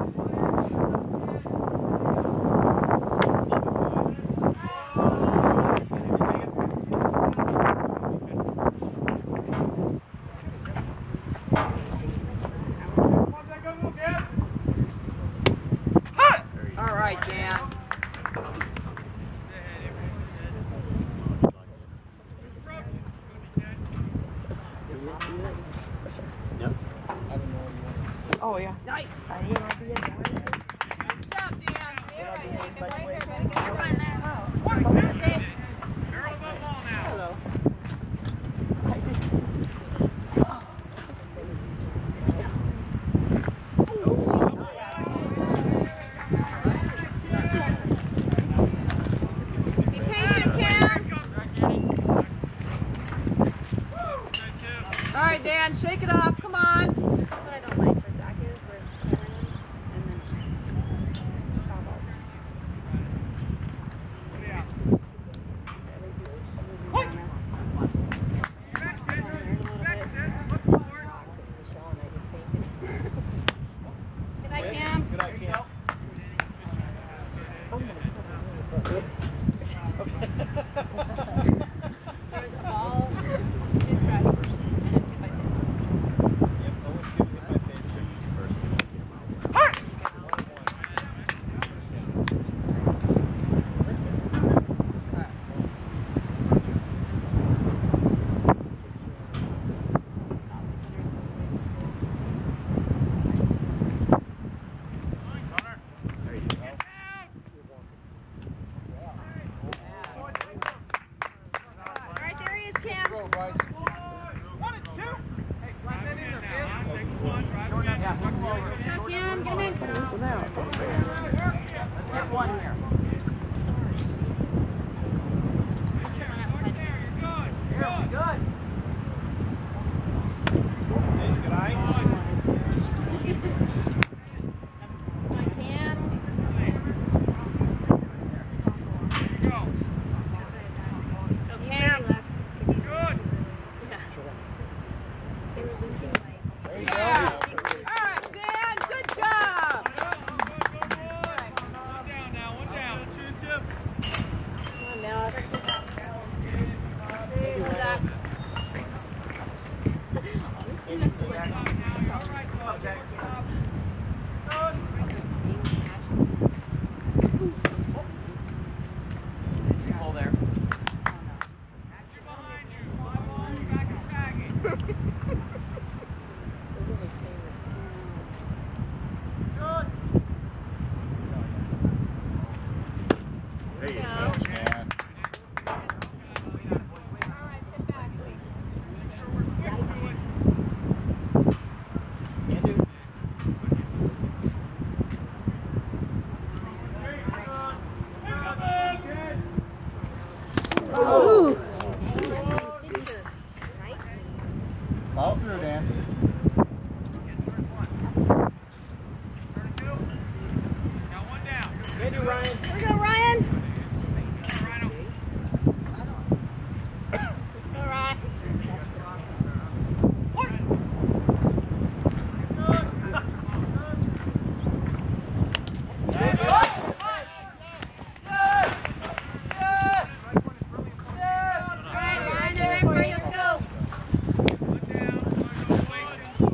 All right, Dan. Oh, yeah. Nice. Good job, Dan. Hello. Be patient, Cam. All right, Dan, shake it off. Come on. What I don't like for Zach is we're and then Good night, Cam. Good night, Cam. There's a ball, two fresh, and then 2 by 10. Right there he is, Cam. Go, Cam, get him in. There's one here. Good. Good eye. Come on, Cam. Go, Cam. They were losing like. There you go. Yeah. All right, Dan, good job. One down. Come on, Mellis. Good job. Pull there. Those are his favorites. There you go. go. Ooh. Ball through, Dan. Good, Ryan. Here we go, Ryan. All right. All right, Ryan, I'm ready for you. Let's go.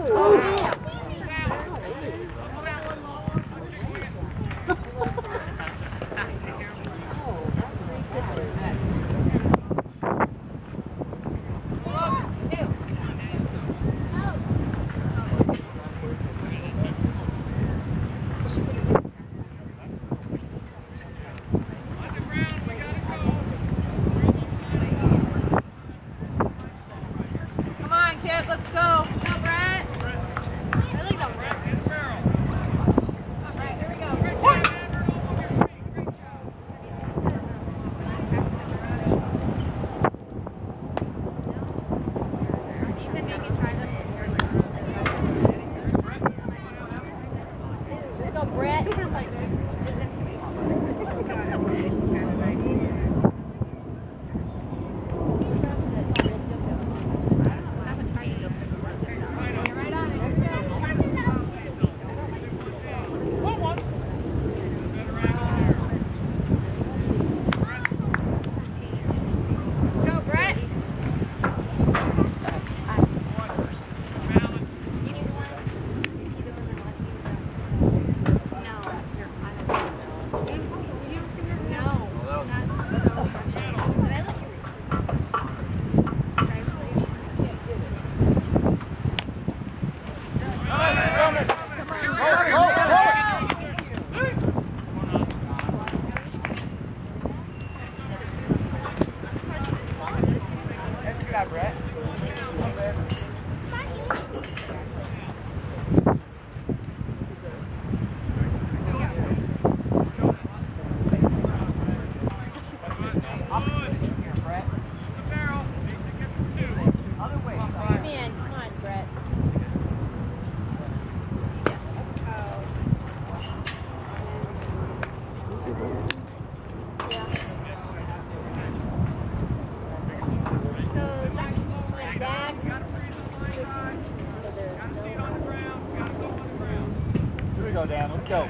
Go, Dan. Let's go.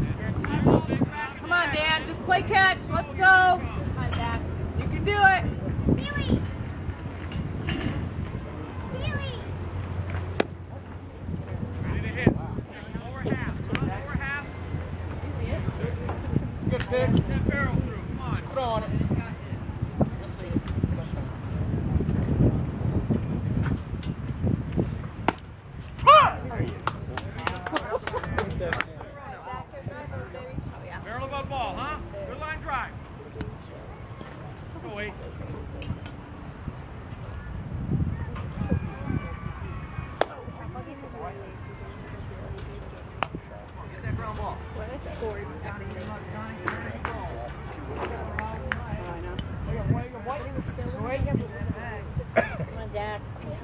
Come on, Dan. Just play catch. Let's go. You can do it. Ready to hit. Over half. Over half. Good pick. That barrel through. Come on. Put on it. Barrel above ball, huh? Good line drive. Go away. Get that ground ball. Come on, Jack.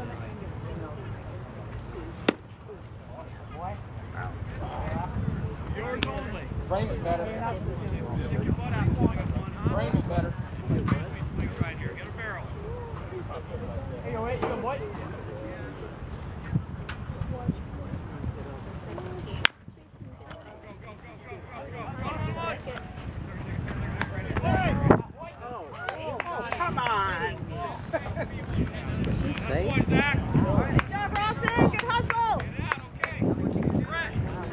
Yours only. Frame it better. Stick your butt out long as one, huh? Frame it better. Right here. Get a barrel. Hey, you wait, you what? Come on. Boy, Zach. Good job, Rawson. Good hustle. Get out, okay. Brett.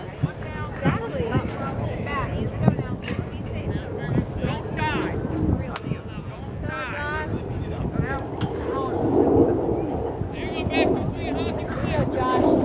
Don't die. Don't die. There you go, back to sweet hockey. Here, Josh.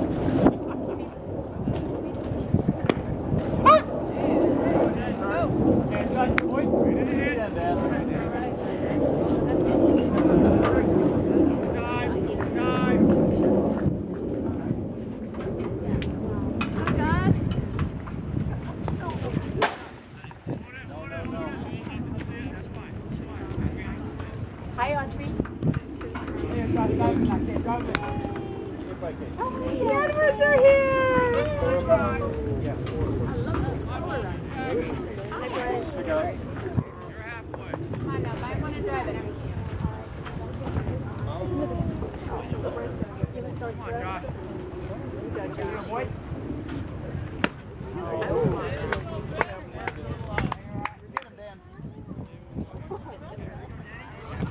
High on 3. The Edwards are here. You're halfway. Come on now, buy one and drive it. Come on, Josh.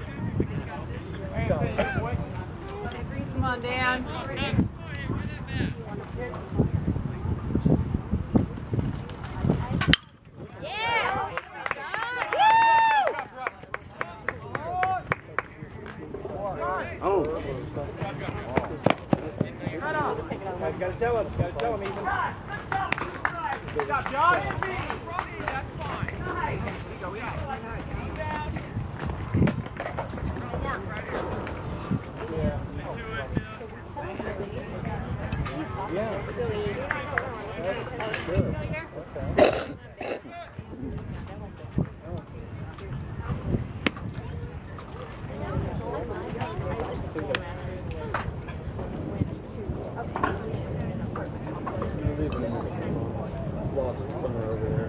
Come on, Dan. Go ahead, win that match. Oh. Guys, gotta tell him, Ethan. Good job, Josh. That's fine. Yeah. That's good. Okay. Lost somewhere over there.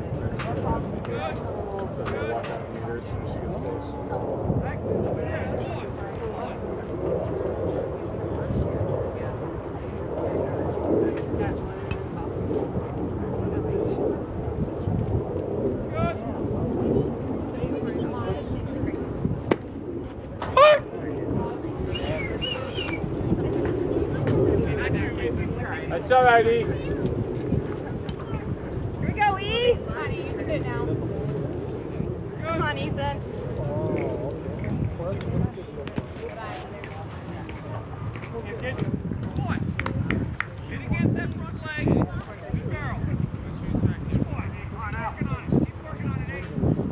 That's all right, E. Here we go, E. Come on, E. You can do it now. Come on, Ethan. Get against that front leg. Good girl. Good boy. Keep working on it. Keep working on it, Nate.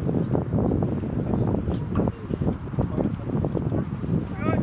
Good.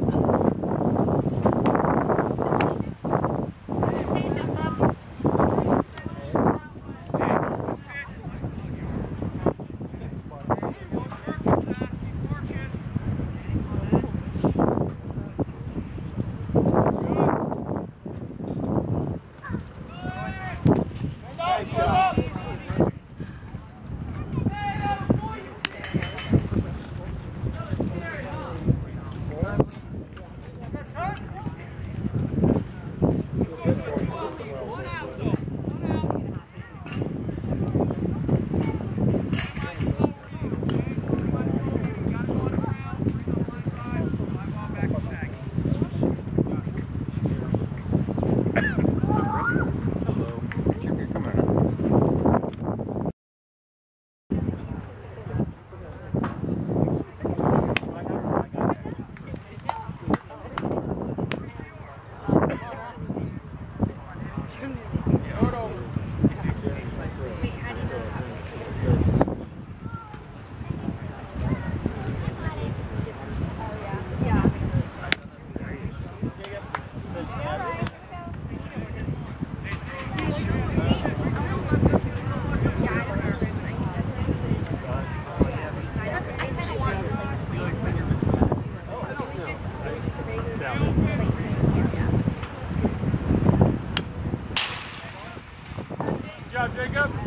Jacob. Come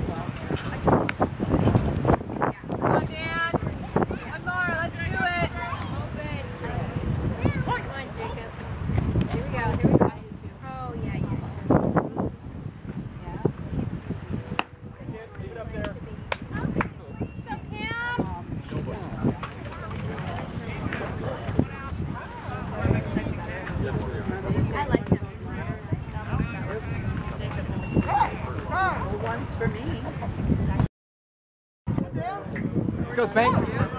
on, Dan. One more. Let's do it. Come on, Jacob. Here we go. Oh, yeah. Leave it up there. I like him. One's for me. Let's go, Spank.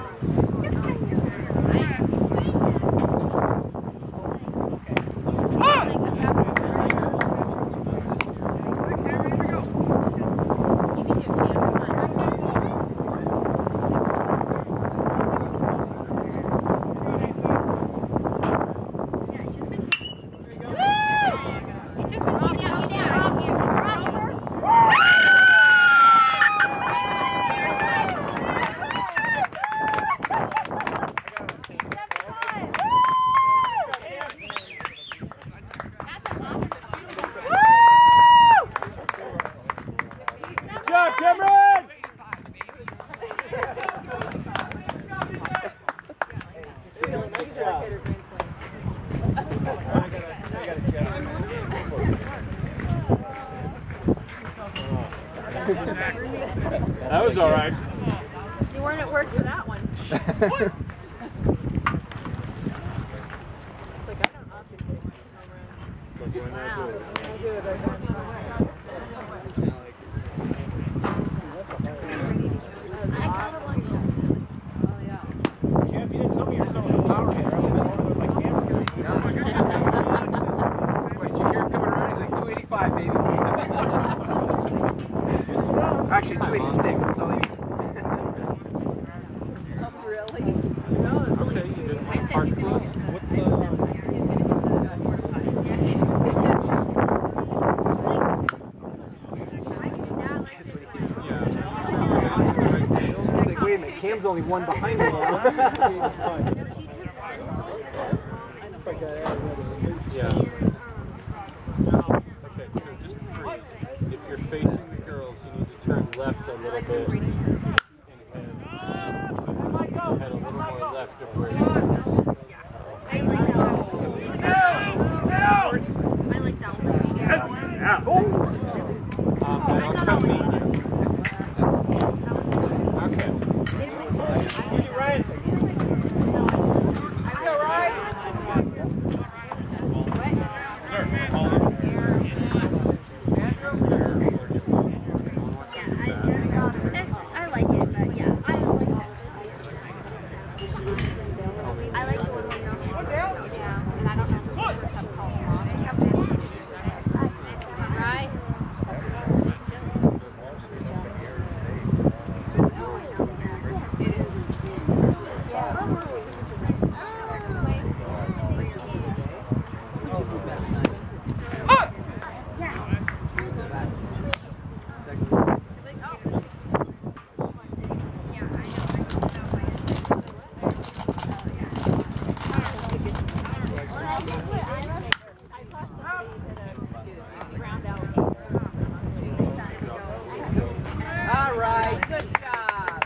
That was all right. You weren't at work for that one. It's like I don't often take my runs. Jeff, you didn't tell me you're still in the power head. I would have been with my camera here. Wait, you hear him coming around? He's like 285, baby. Just around. Actually, 286. That's all he needs. Really? No, it's only two. I said you can. It's like, wait a minute, Cam's only one behind me. Yeah. Okay, so just freeze. If you're facing the girls, you need to turn left a little bit and head a little more left of where you are. I like that one. I'll come meet you. Okay. Right. I like it, but yeah, I don't like that. I like the one where you're yeah, and I don't know what that's called. Right? All right, good job.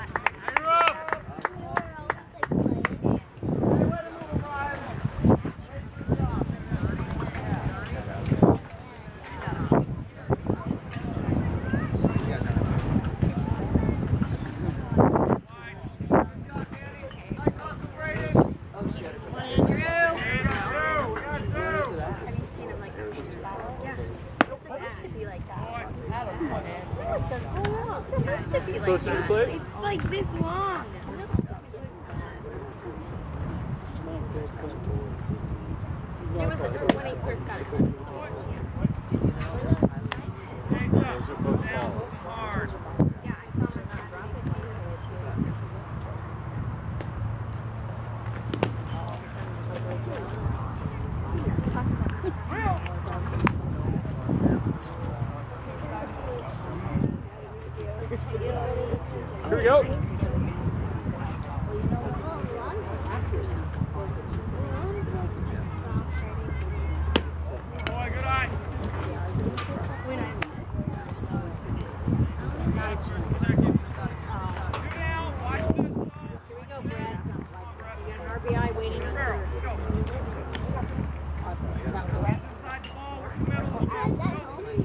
Closer to play? It's like this long. It was like when he first got it. Those are both balls. Yeah, I saw him. Here we go. Boy, good eye. RBI waiting on third. Inside the ball, work the middle.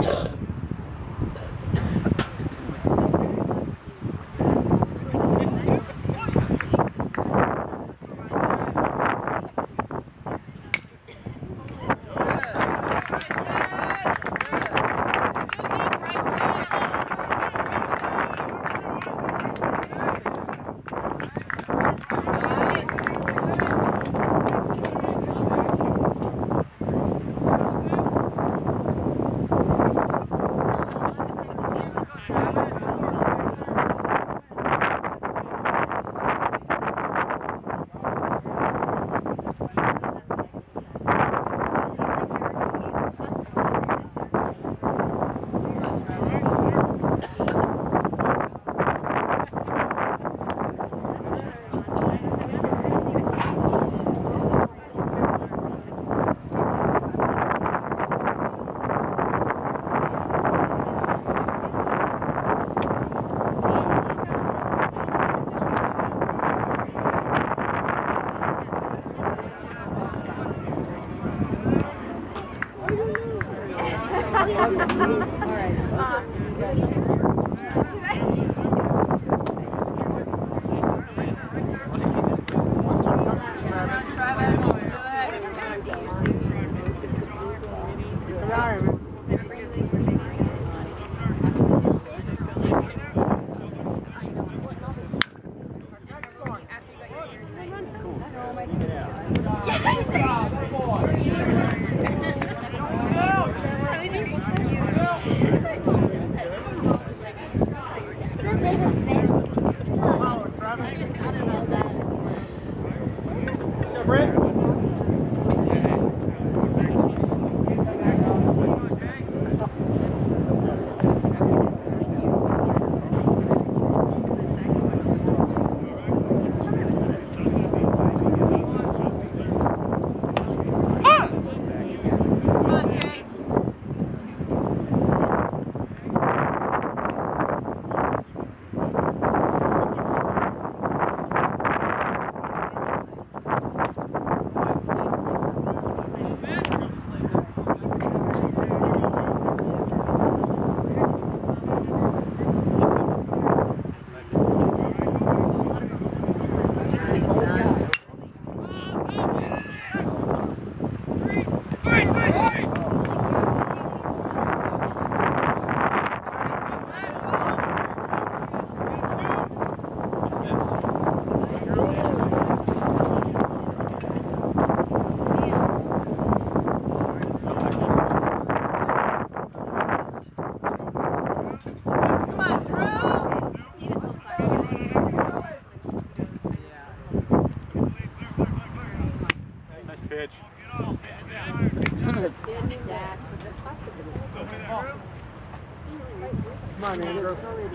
Come on, Andrew.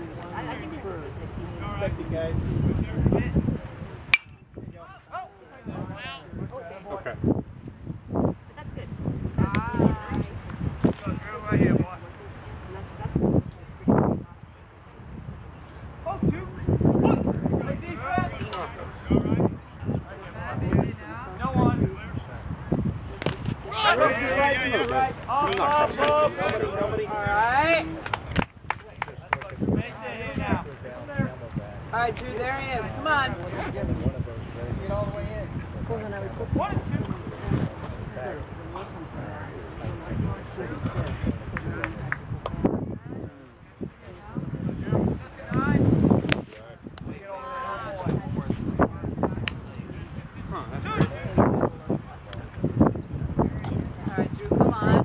Respect it, guys. Okay. That's good. All right, Drew, there he is. Come on. See it all the way in. All right, Drew, come on.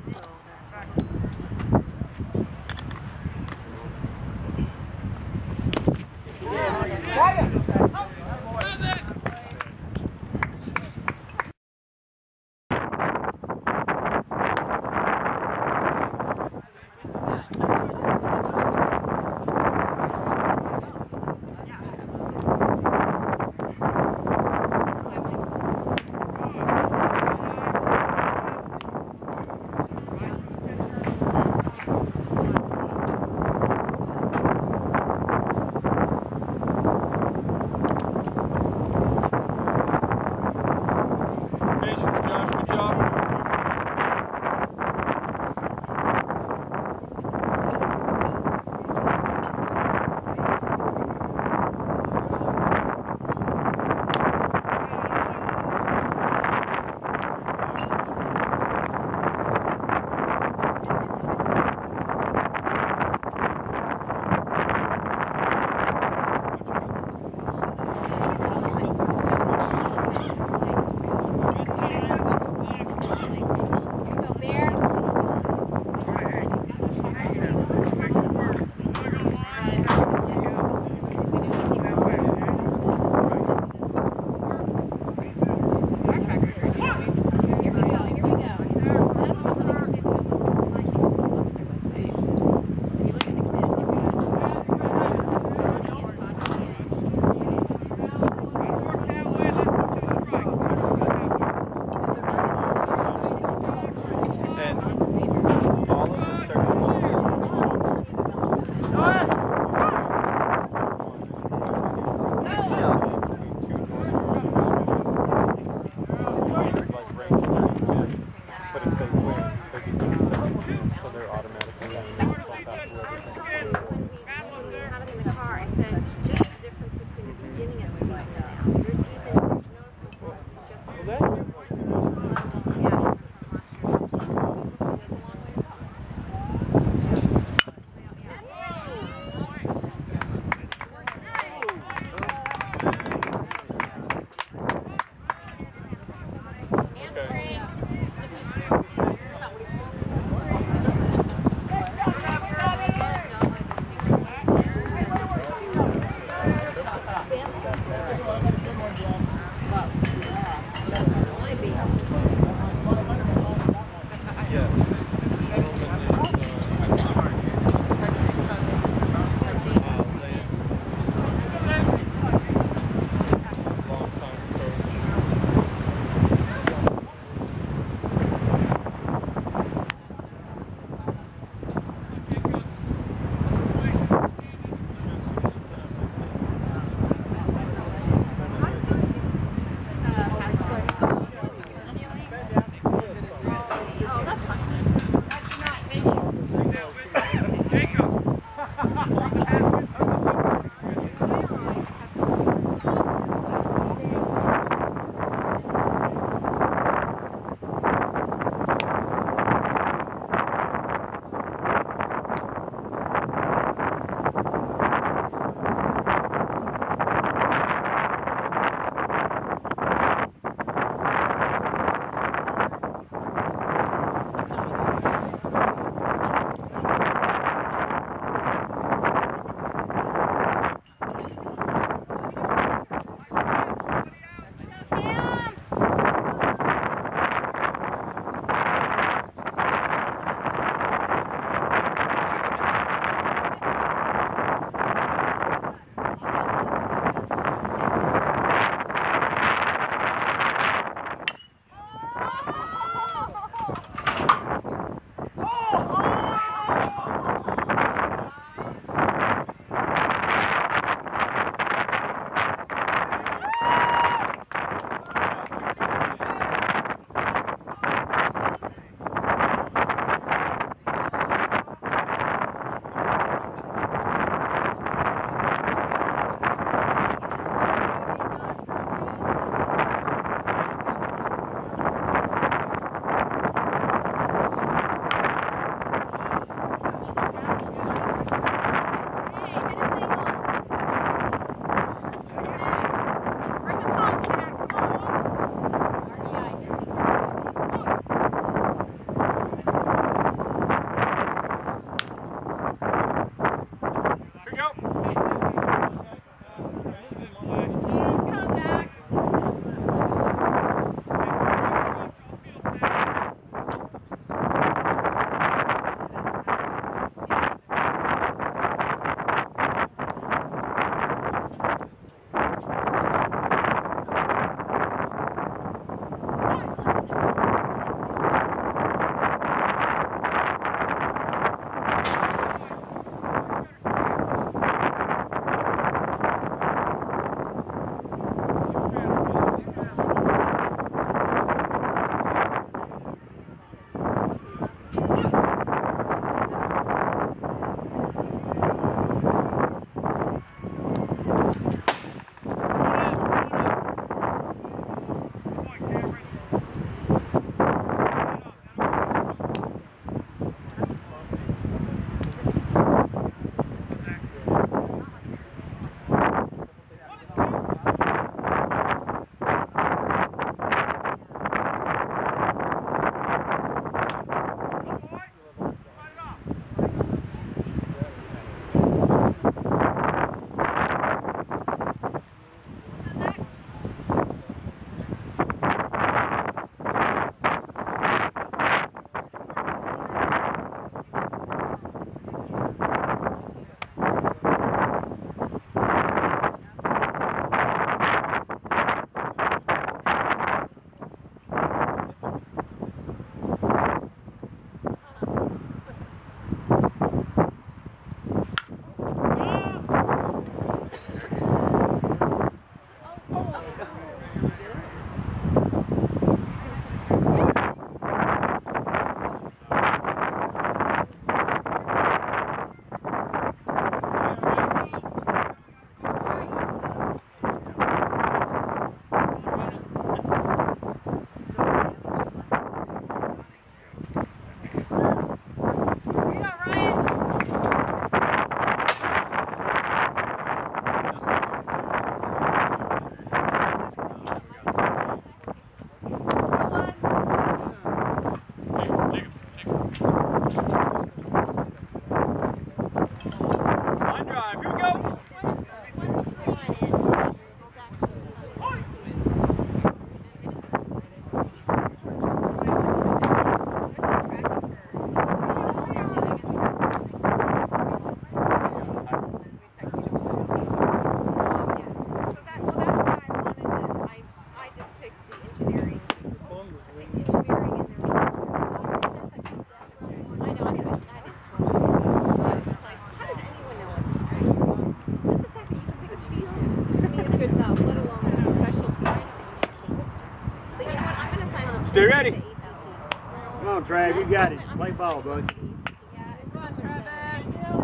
Stay ready. Come on, Trav, you got it. Play ball, bud. Come on, Travis.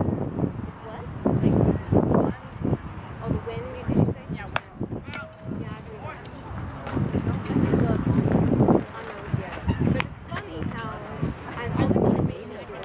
Oh, the wind, did you say? Yeah, wind. Yeah, I do. Look, on those yet. But it's funny how I've always been amazed at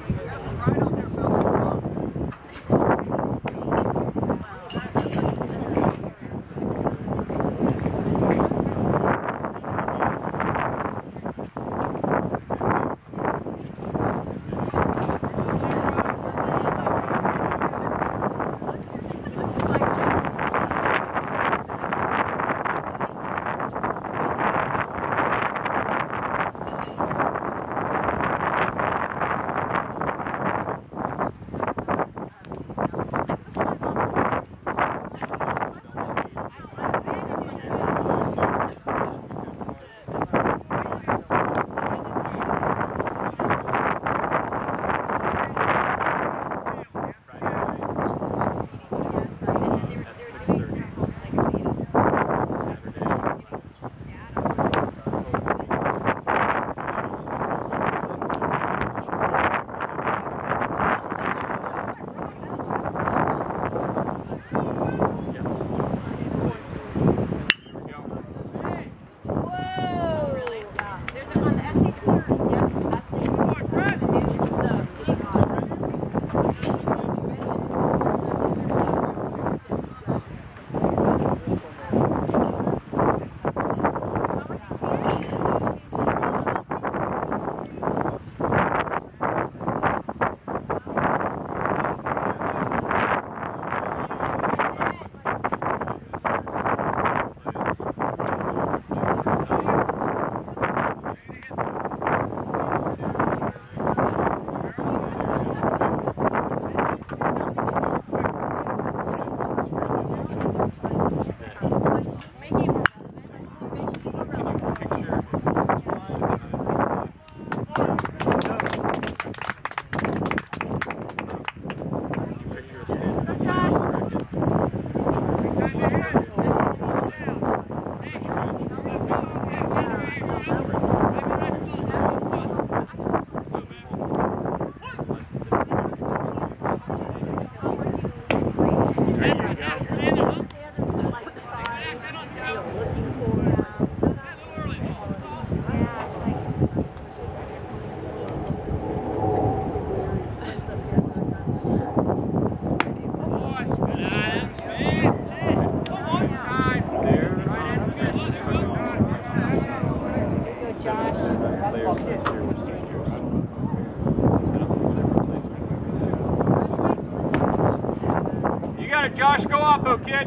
Josh, go Oppo, kid.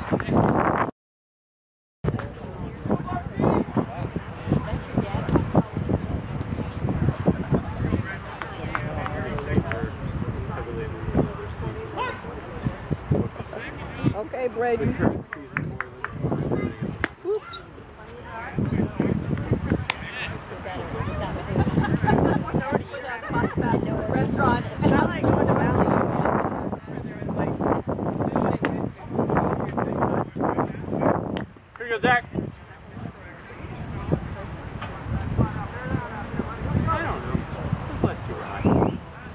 Okay, Brady. Restaurant. I like going to Valley. Here you go, Zach. I don't know. Let's do it.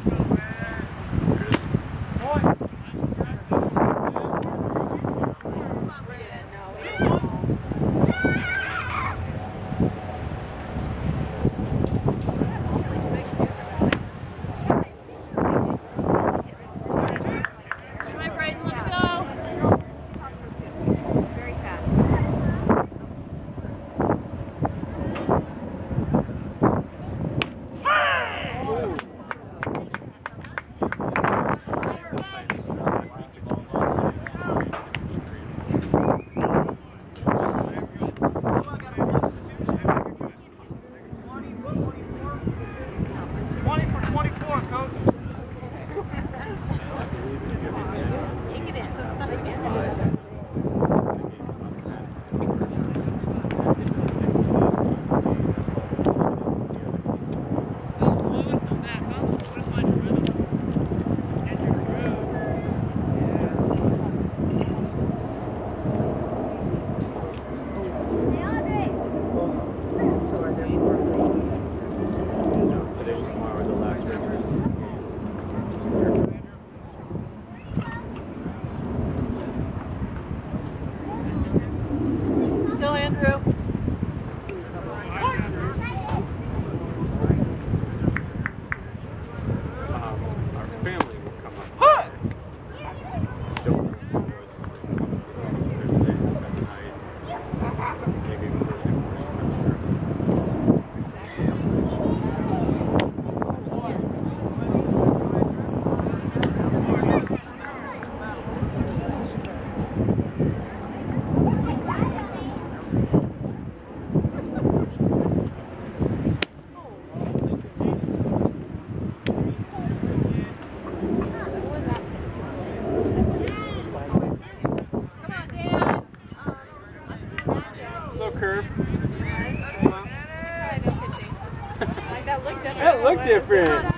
That looked different.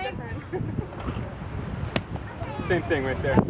Same thing right there.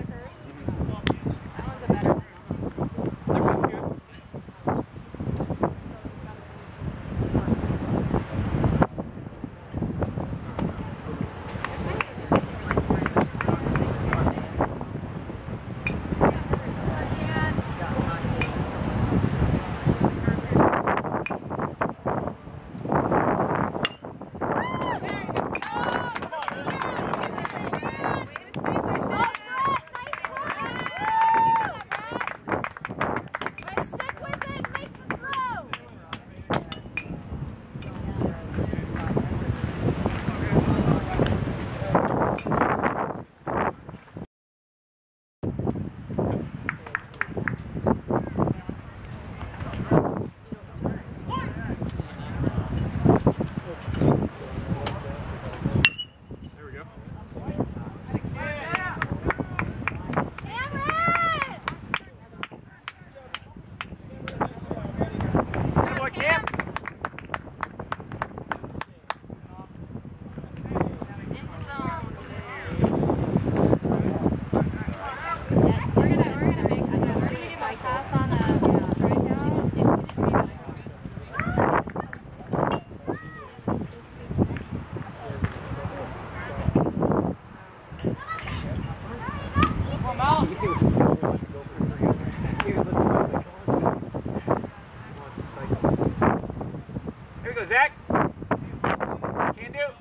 Here we go, Zach. Can do.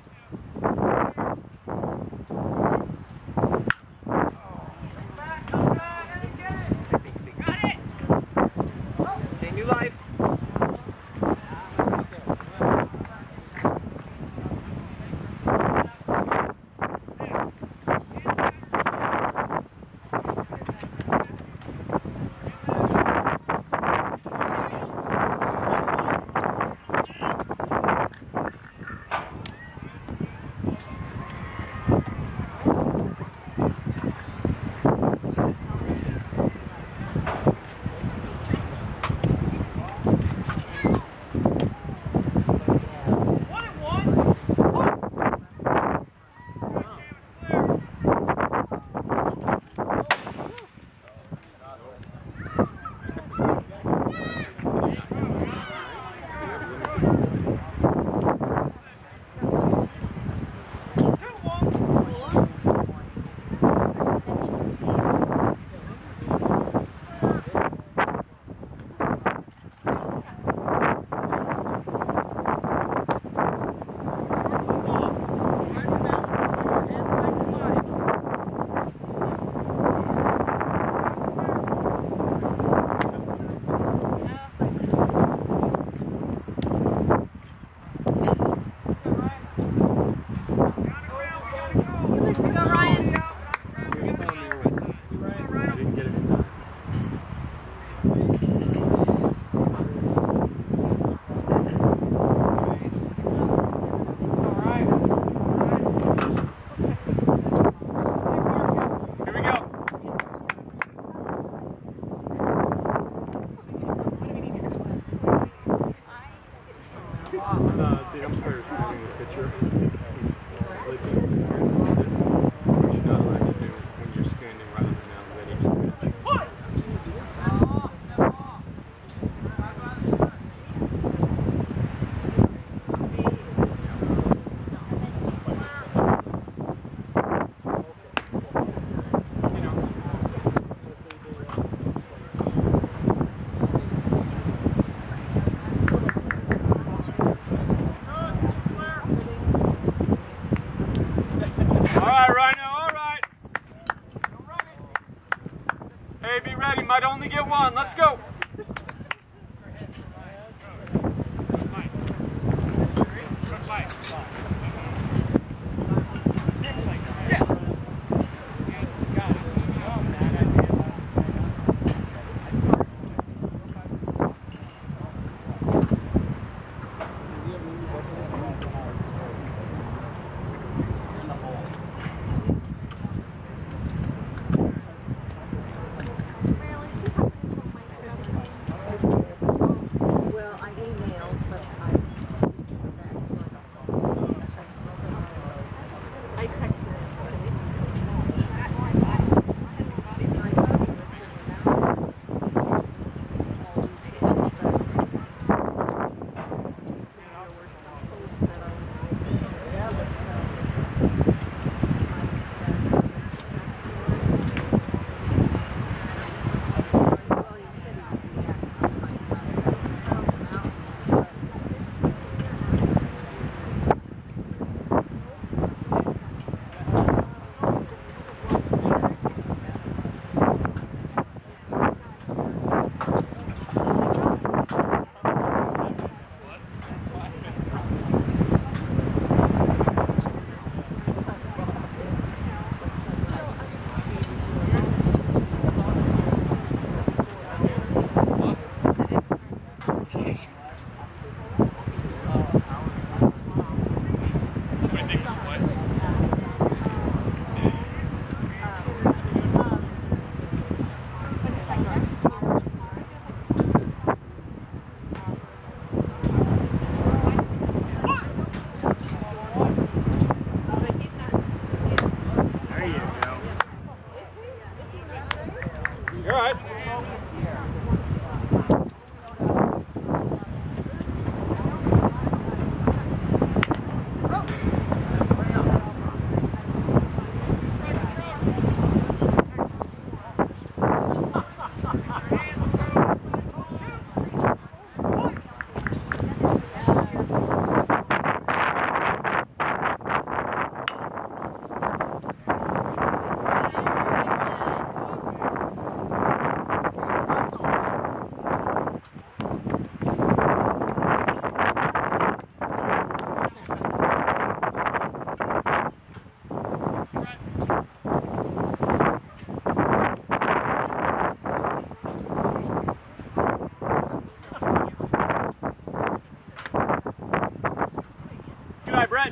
Got it. Okay, new life. not allowed to do when you're standing rather than now ready to pitch. Hey, be ready. Might only get one. Let's go. You're all right. Good night, Brett.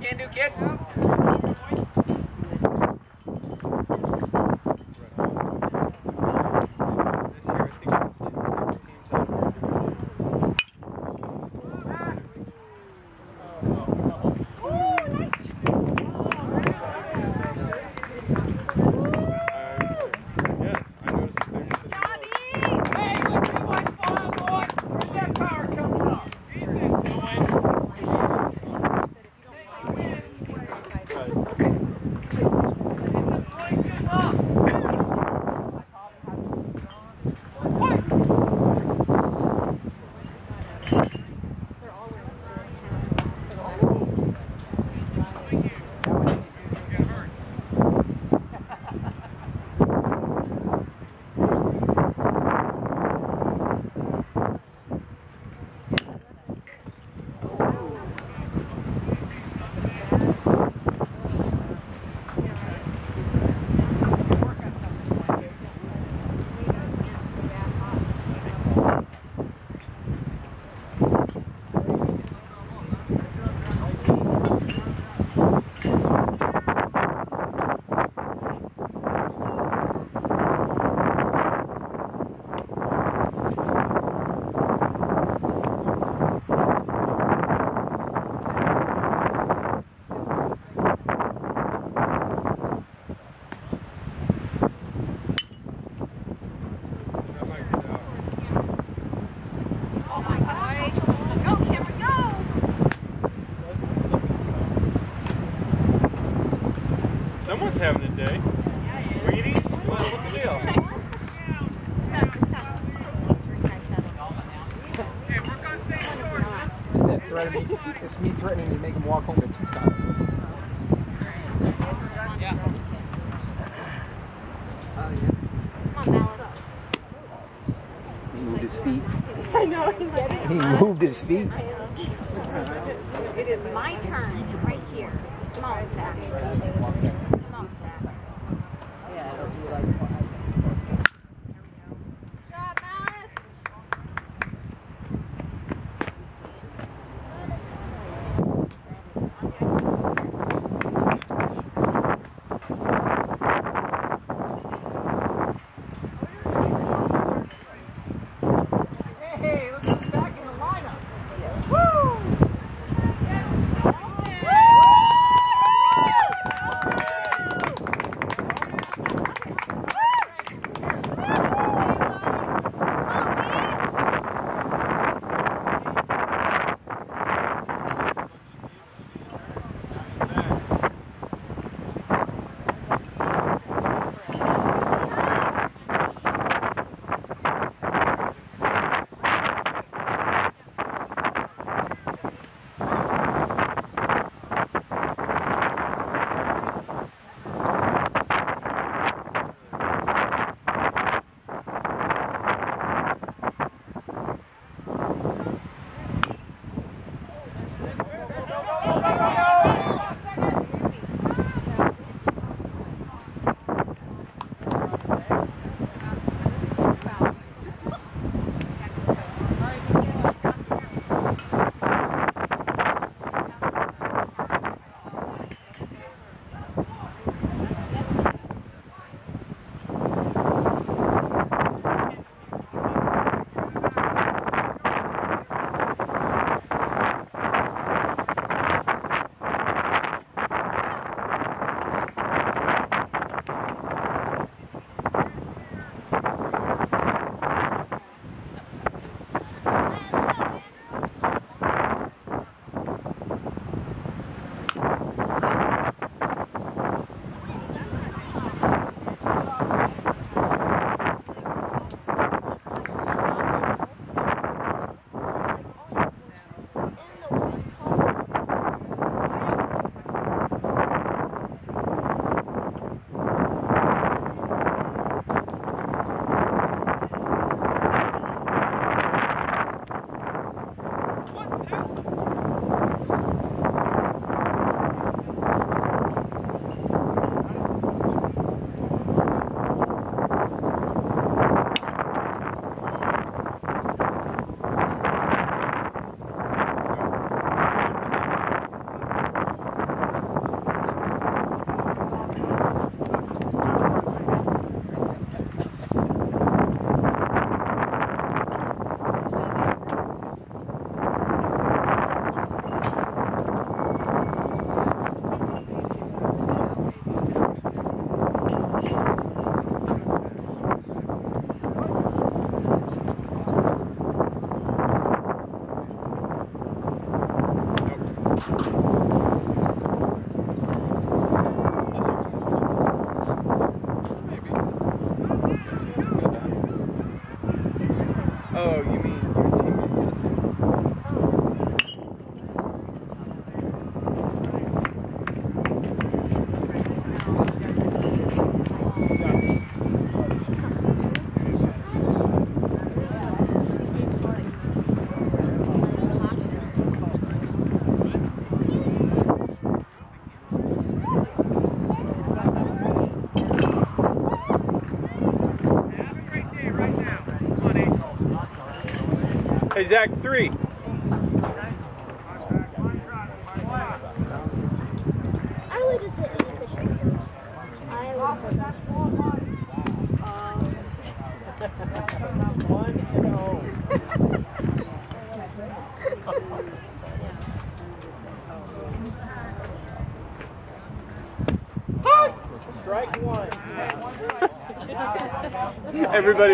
Can do, kid. Someone's having a day. Reedy? Well, what's the deal? It's me threatening to make him walk home to Tucson. Come on, Dallas. He moved his feet. I know. He moved his feet. It is my turn right here. Come on, Zach. Come on, Zach. Yeah, it'll be like. Good job, Alice. Hey, look who's back in the lineup. Woo! Hey, Zach, 3. I really just hit easy pitches. I lost it. 1-0. Strike 1. Everybody.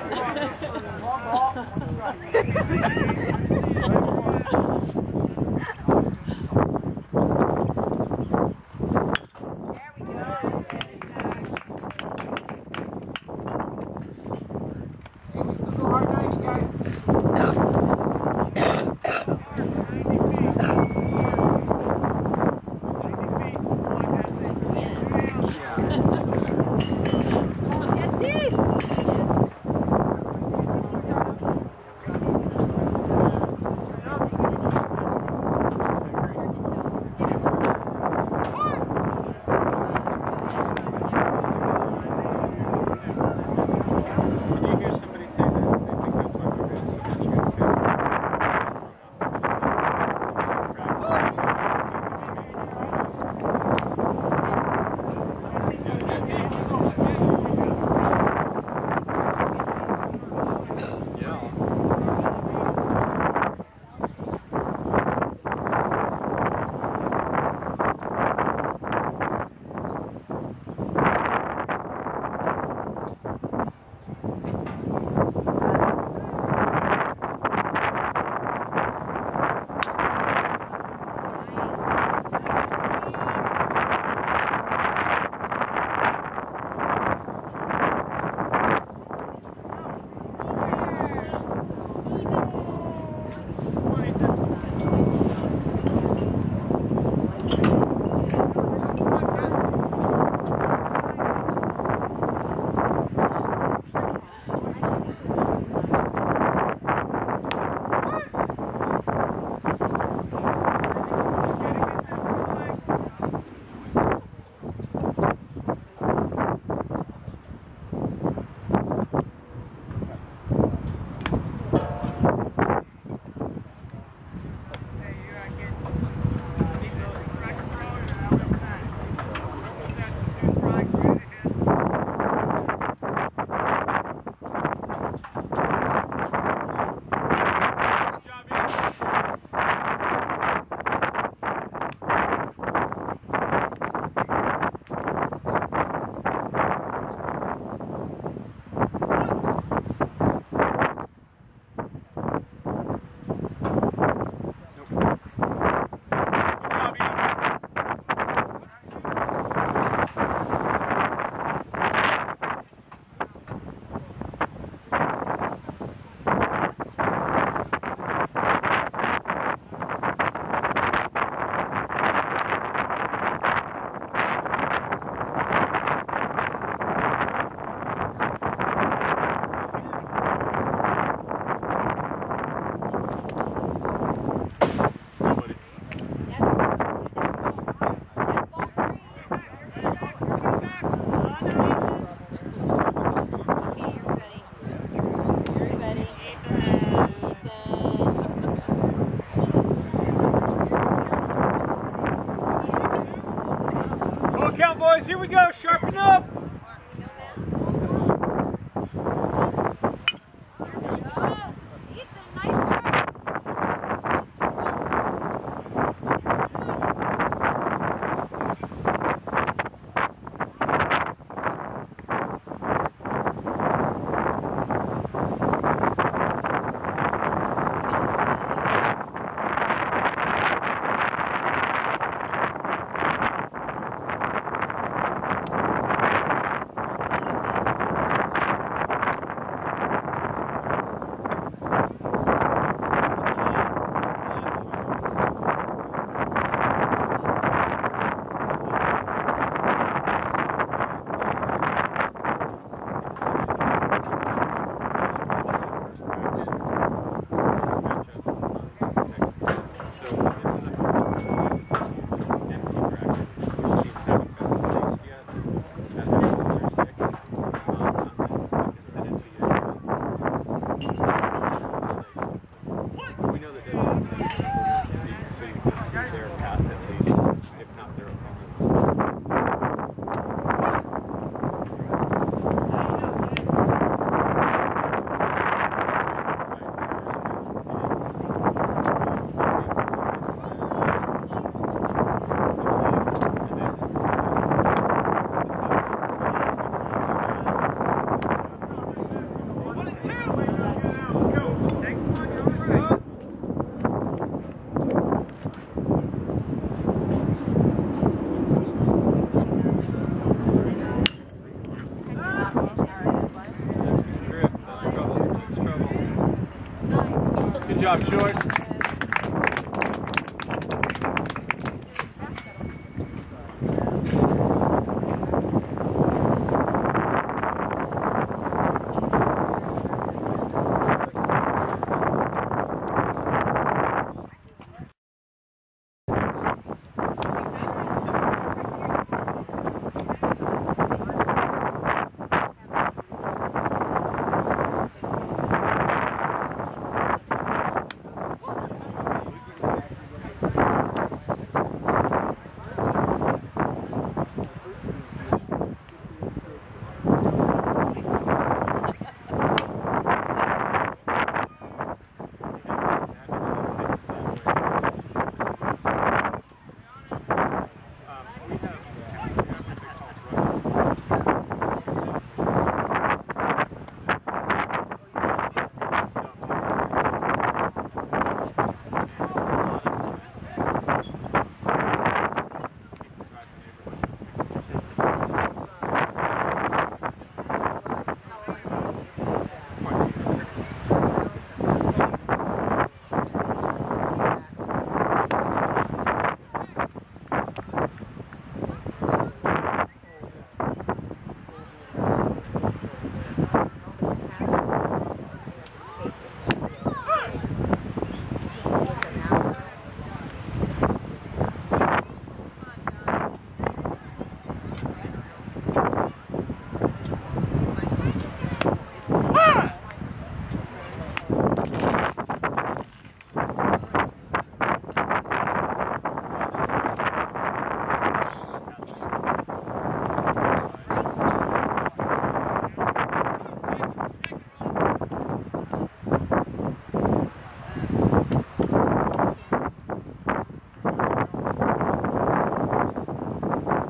Boys, here we go. Sharpen up. job, Short.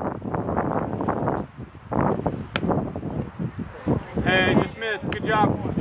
Hey, just missed. Good job.